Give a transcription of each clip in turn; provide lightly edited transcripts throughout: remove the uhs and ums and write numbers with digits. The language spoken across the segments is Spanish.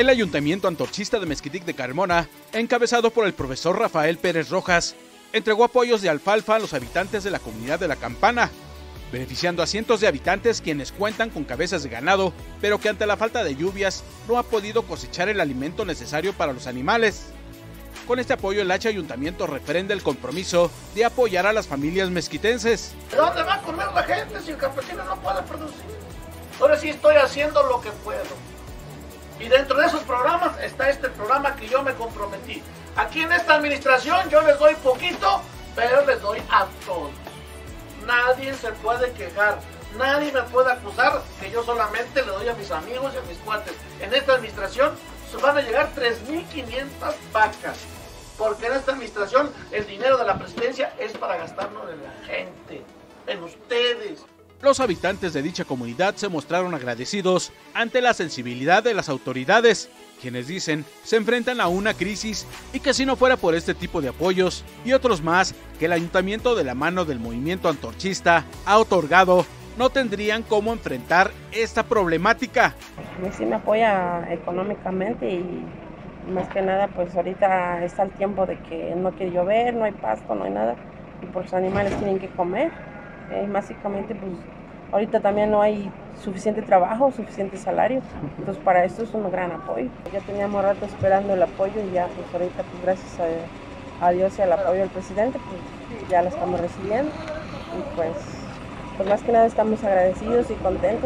El Ayuntamiento Antorchista de Mezquitic de Carmona, encabezado por el profesor Rafael Pérez Rojas, entregó apoyos de alfalfa a los habitantes de la comunidad de La Campana, beneficiando a cientos de habitantes quienes cuentan con cabezas de ganado, pero que ante la falta de lluvias no ha podido cosechar el alimento necesario para los animales. Con este apoyo, el Ayuntamiento refrenda el compromiso de apoyar a las familias mezquitenses. ¿De dónde va a comer la gente si el campesino no puede producir? Ahora sí estoy haciendo lo que puedo. Y dentro de esos programas está este programa que yo me comprometí. Aquí en esta administración yo les doy poquito, pero les doy a todos. Nadie se puede quejar, nadie me puede acusar que yo solamente le doy a mis amigos y a mis cuates. En esta administración se van a llegar 3.500 vacas, porque en esta administración el dinero de la presidencia es para gastarlo en la gente, en ustedes. Los habitantes de dicha comunidad se mostraron agradecidos ante la sensibilidad de las autoridades, quienes dicen se enfrentan a una crisis y que si no fuera por este tipo de apoyos y otros más que el ayuntamiento de la mano del movimiento antorchista ha otorgado, no tendrían cómo enfrentar esta problemática. A mí sí me apoya económicamente y más que nada pues ahorita está el tiempo de que no quiere llover, no hay pasto, no hay nada y pues los animales tienen que comer. Básicamente pues ahorita también no hay suficiente trabajo, suficiente salario, entonces para esto es un gran apoyo. Ya teníamos rato esperando el apoyo y ya pues ahorita pues gracias a Dios y al apoyo del presidente pues ya lo estamos recibiendo y pues más que nada estamos agradecidos y contentos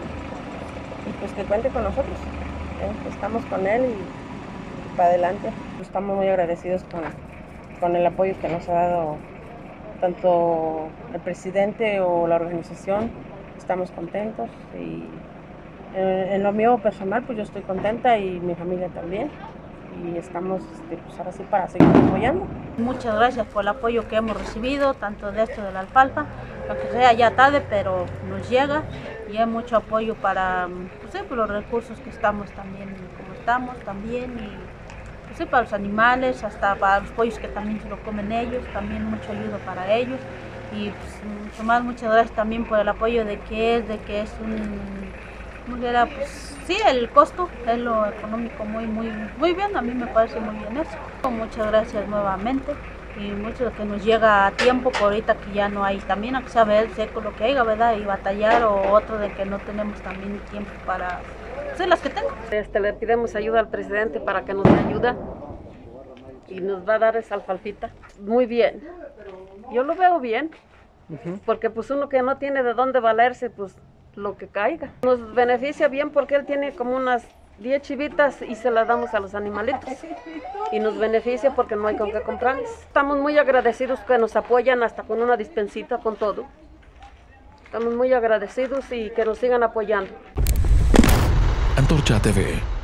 y pues que cuente con nosotros, estamos con él y para adelante. Estamos muy agradecidos con el apoyo que nos ha dado tanto el presidente o la organización. Estamos contentos y en lo mío personal pues yo estoy contenta y mi familia también y estamos pues ahora sí para seguir apoyando. Muchas gracias por el apoyo que hemos recibido, tanto de esto de la alfalfa, aunque sea ya tarde, pero nos llega y hay mucho apoyo para pues, por los recursos que estamos también, como estamos también y pues, para los animales, hasta para los pollos que también se lo comen ellos, también mucha ayuda para ellos y pues, muchas gracias también por el apoyo de que es pues sí, el costo es lo económico muy bien, a mí me parece muy bien eso. Muchas gracias nuevamente y mucho que nos llega a tiempo, por ahorita que ya no hay, también aunque sea ver seco lo que haya, ¿verdad? Y batallar o otro de que no tenemos también tiempo para hacer las que tengo. Le pedimos ayuda al presidente para que nos dé ayuda y nos va a dar esa alfalfita. Muy bien, yo lo veo bien, porque pues uno que no tiene de dónde valerse, pues lo que caiga. Nos beneficia bien porque él tiene como unas 10 chivitas y se las damos a los animalitos. Y nos beneficia porque no hay con qué comprarles. Estamos muy agradecidos que nos apoyan hasta con una dispensita, con todo. Estamos muy agradecidos y que nos sigan apoyando. Antorcha TV.